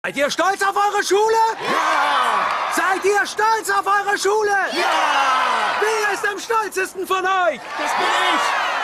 Seid ihr stolz auf eure Schule? Ja! Seid ihr stolz auf eure Schule? Ja! Wer ist am stolzesten von euch? Das bin ich!